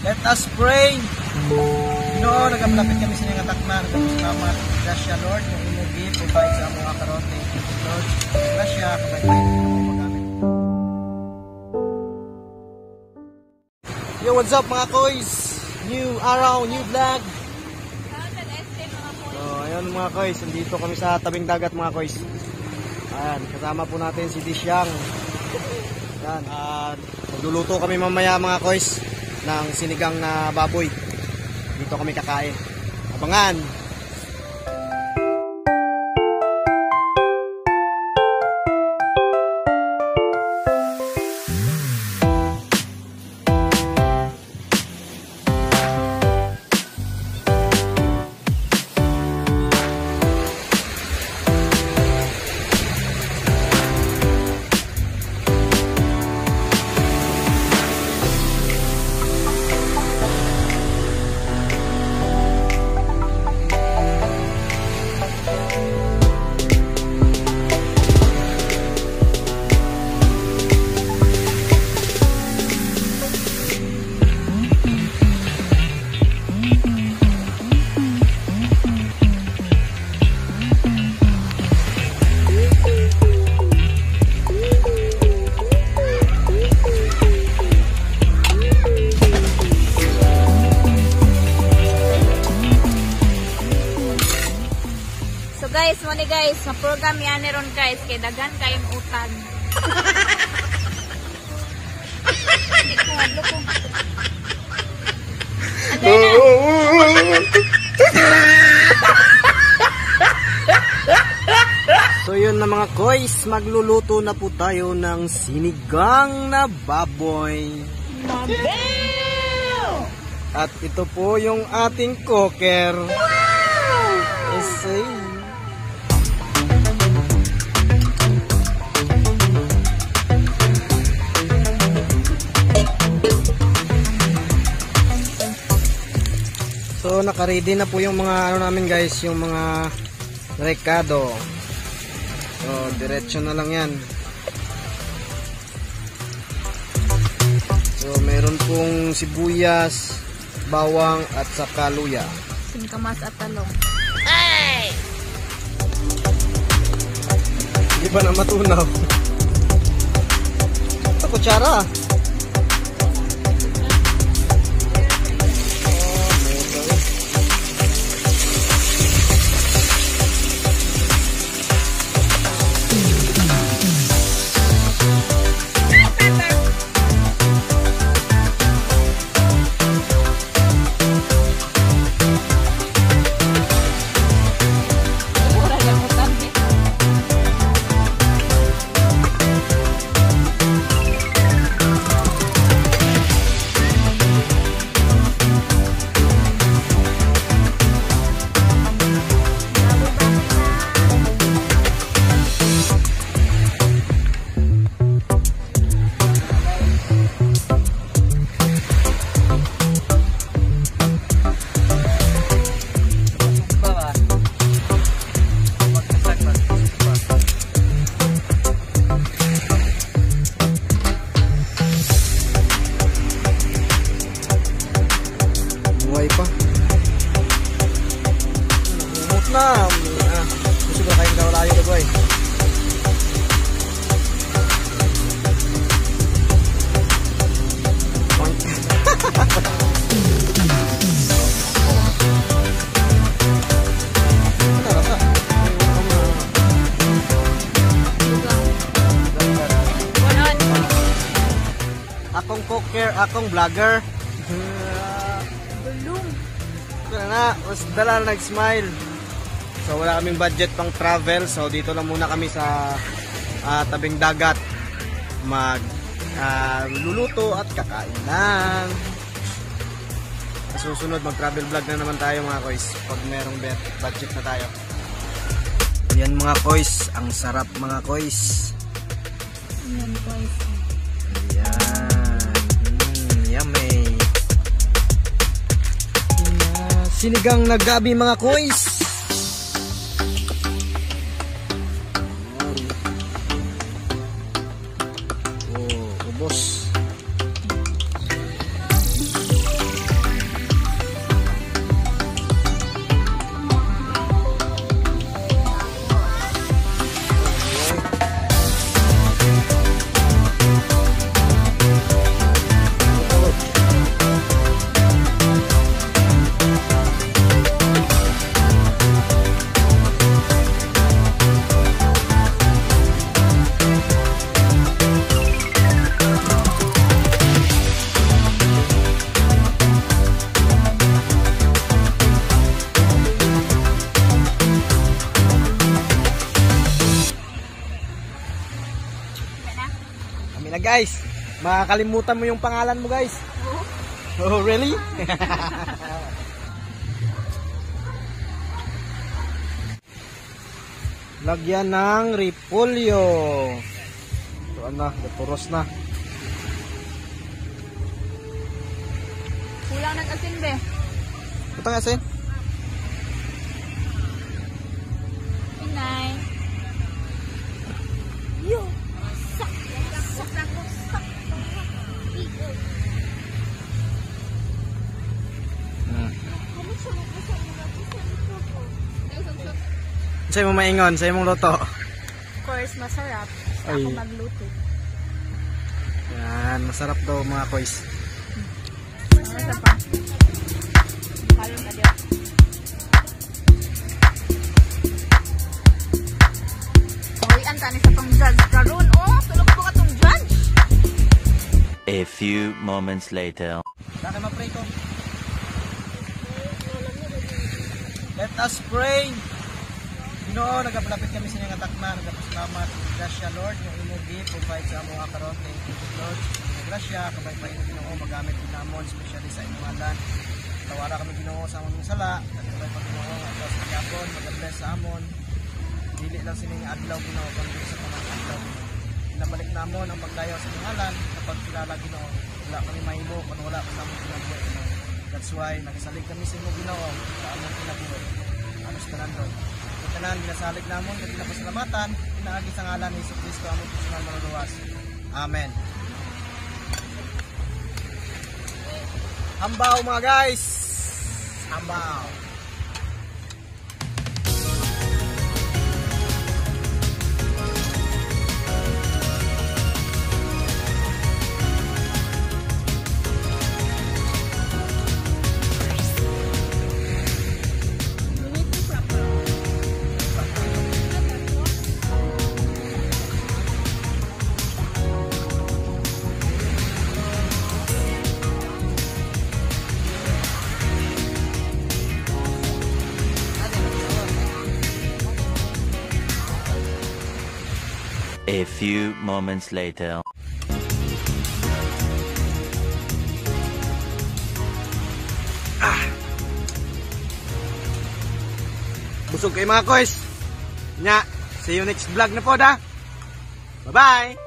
Let us pray. Ginoo, nagamalapit kami sa inyong atakman. Salamat, grasya Lord, na imugi, provide sa mga karon. Thank you Lord. Grasya, kabay-bay na magamit. Yo, what's up mga koys? New araw, new vlog. So, ayun mga koys, nandito kami sa tabing dagat mga koys. Ayan, kasama po natin si Disyang. Ayan, magluluto kami mamaya mga koys ng sinigang na baboy. Dito kami kakain. Abangan! Guys, mo ni guys, sa program yan ron guys, kay dagan kayong utang. So yun na mga koys, magluluto na po tayo ng sinigang na baboy. At ito po yung ating cooker. Wow! So naka-ready na po yung mga ano namin guys, yung mga rekado. So diretso na lang yan. So meron pong sibuyas, bawang at saka luya. Singkamas at talong. Hey! Hindi ba na matunaw? Ito kutsara. Gusto ko kain daw layo boy. Akong cooker, akong vlogger. Bulong. Ito na, mas dala nag-smile. So wala kaming budget pang travel, so dito lang muna kami sa tabing dagat luluto at kakain lang. Susunod mag travel vlog na naman tayo mga koys pag merong budget na tayo. Yan mga koys, ang sarap mga koys. Yan guys. Ayan, yummy. Sinigang na gabi mga koys. guys, makakalimutan mo yung pangalan mo guys. Oh, really? Lagyan ng repolyo. Ito na, naturos na. Kulang ng asin be. Ito nga asin. Inay. Yo. Sak. Sak. Sak. Sa'yo mo maingon, sa'yo mong luto. Of course, masarap. Ay. Ako magluto. Yan, masarap daw mga kois. Ano pa? Halong na diyo. Hoy, ang tanis sa pang judge karon. Oh, tulog ko ka tong judge. A few moments later. Laki ma-pray ko. Let us pray. Ginoo, nagapalapit kami sa inyong atakma, nagapasalamat. Grasya Lord, yung imugi, provide sa among karon. Thank you Lord. Grasya, kabay pa yung Ginoo, magamit din namon, especially sa inyong alan. Tawara kami Ginoo sa among sala, kabay pa Ginoo, at sa Gabon, mag-bless sa amon. Dili lang sining adlaw Ginoo, kundi sa pamang adlaw. Pinabalik namon ang pagdayaw sa inyong alan, kapag kilala Ginoo, wala kami mahimo, kung wala kami namon kinabuhi Ginoo. That's why, nagsalig kami sa inyong Ginoo, sa among kinabuhi. Anos tanan Lord. Tanan ginasalig namon ket pinapasalamatan pinaagi sa ngalan ni Jesucristo among personal manuluwas. Amen. Hambaw mga guys. Hambaw. A few moments later. Busog kayo mga kois. Nya, see you next vlog na po da. Bye-bye.